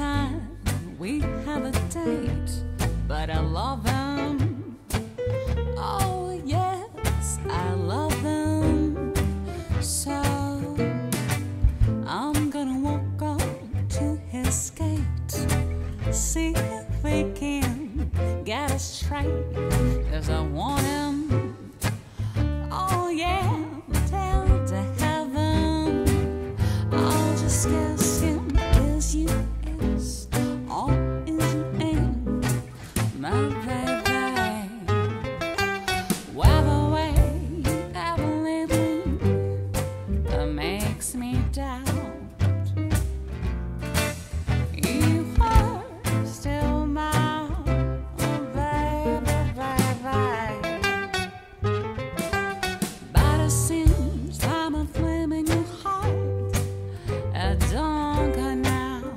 time we have a date, but I love him. Oh yes, I love him. So I'm gonna walk on to his gate, see if we can get it straight, 'cause I want him. Oh yeah, down to heaven. I'll just kiss him. Is you is, all is you ain't, my baby. Whatever way you ever leave me, that makes me doubt you are still my baby, baby. But it seems I'm a flame in your heart. I don't come out.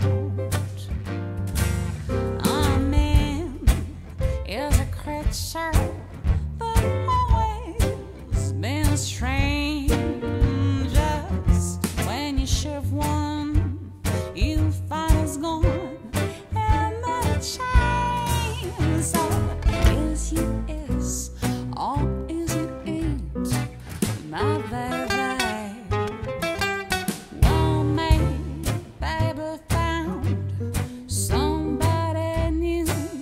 A man is a creature, but always been strange. Just when you shift one, you find it's gone, and not a change. So is you is, all is you ain't, my baby. Well, made, baby found somebody new.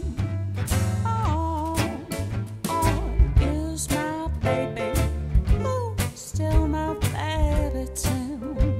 Oh, is my baby, ooh, still my baby too.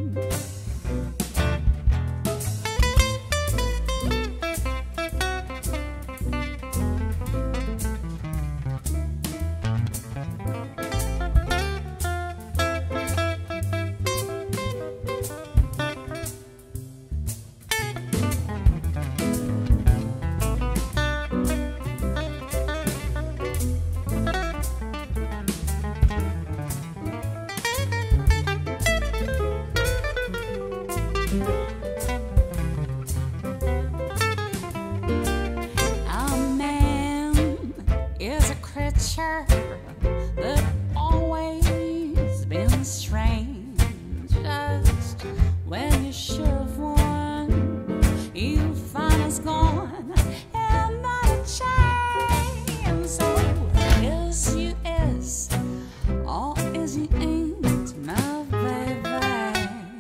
A man is a creature that always been strange. Just when you shove one, you find it's gone, and not a change. So is you is, all is you ain't, my baby.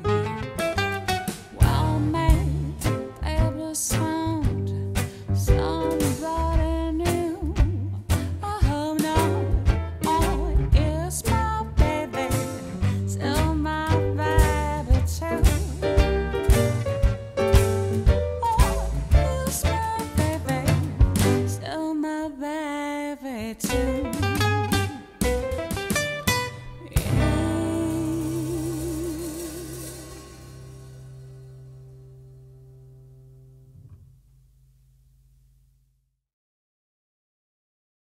Well made, baby found somebody new. Oh no, oh is my baby, still my baby too. Oh is my baby, still my baby too.